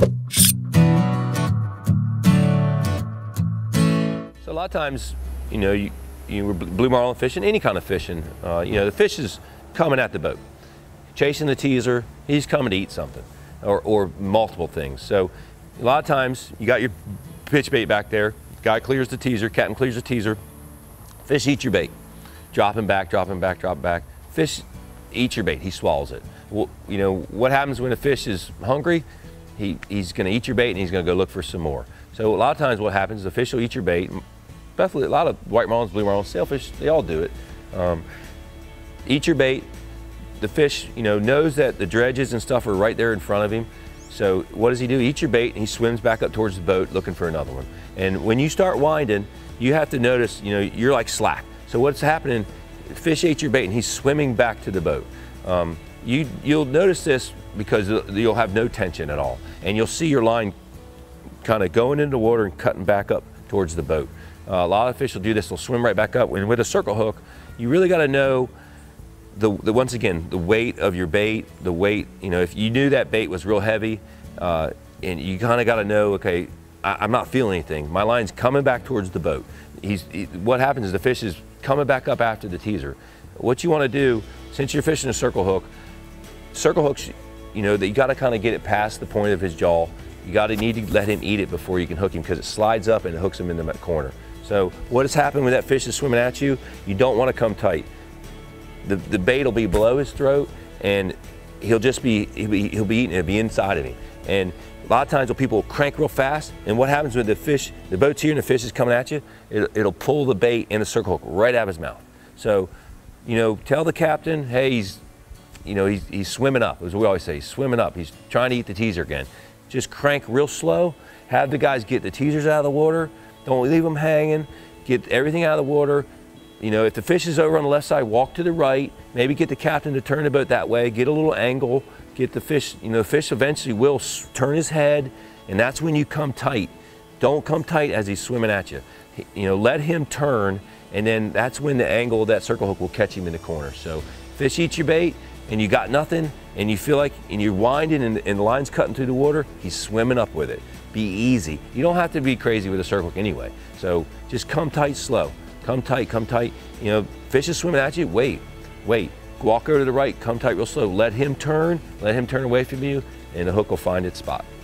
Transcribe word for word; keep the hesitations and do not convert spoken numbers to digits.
So a lot of times, you know, you, you were blue marlin fishing, any kind of fishing, uh, you know, the fish is coming at the boat, chasing the teaser, he's coming to eat something, or, or multiple things. So a lot of times, you got your pitch bait back there, guy clears the teaser, captain clears the teaser, fish eat your bait. Drop him back, drop him back, drop back. Fish eats your bait, he swallows it. Well, you know, what happens when a fish is hungry? He, he's gonna eat your bait and he's gonna go look for some more. So a lot of times what happens is the fish will eat your bait. Definitely a lot of white marlins, blue marlins, sailfish, they all do it. Um, eat your bait. The fish, you know, knows that the dredges and stuff are right there in front of him. So what does he do? He eats your bait and he swims back up towards the boat looking for another one. And when you start winding, you have to notice, you know, you're like slack. So what's happening, fish ate your bait and he's swimming back to the boat. Um, you, you'll notice this because you'll have no tension at all. And you'll see your line kind of going into the water and cutting back up towards the boat. Uh, a lot of fish will do this, they'll swim right back up. And with a circle hook, you really gotta know, the, the once again, the weight of your bait, the weight, you know, if you knew that bait was real heavy, uh, and you kinda gotta know, okay, I, I'm not feeling anything. My line's coming back towards the boat. He's, he, what happens is the fish is coming back up after the teaser. What you wanna do, since you're fishing a circle hook, circle hooks, you know, that you gotta kinda get it past the point of his jaw. You gotta need to let him eat it before you can hook him because it slides up and it hooks him in the corner. So what has happened when that fish is swimming at you, you don't wanna come tight. The, the bait will be below his throat and he'll just be, he'll be, he'll be eating, it'll be inside of him. And a lot of times when people crank real fast, and what happens when the fish, the boat's here and the fish is coming at you, it, it'll pull the bait and the circle hook right out of his mouth. So, you know, tell the captain, hey, he's, you know, he's, he's swimming up, as we always say, he's swimming up, he's trying to eat the teaser again. Just crank real slow, have the guys get the teasers out of the water, don't leave them hanging, get everything out of the water. You know, if the fish is over on the left side, walk to the right, maybe get the captain to turn the boat that way, get a little angle, get the fish, you know, the fish eventually will turn his head, and that's when you come tight. Don't come tight as he's swimming at you. You know, let him turn, and then that's when the angle of that circle hook will catch him in the corner. So fish eats your bait, and you got nothing, and you feel like, and you're winding, and, and the line's cutting through the water, he's swimming up with it. Be easy. You don't have to be crazy with a circle hook anyway. So just come tight, slow. Come tight, come tight. You know, fish is swimming at you, wait, wait. Walk over to the right, come tight real slow. Let him turn, let him turn away from you, and the hook will find its spot.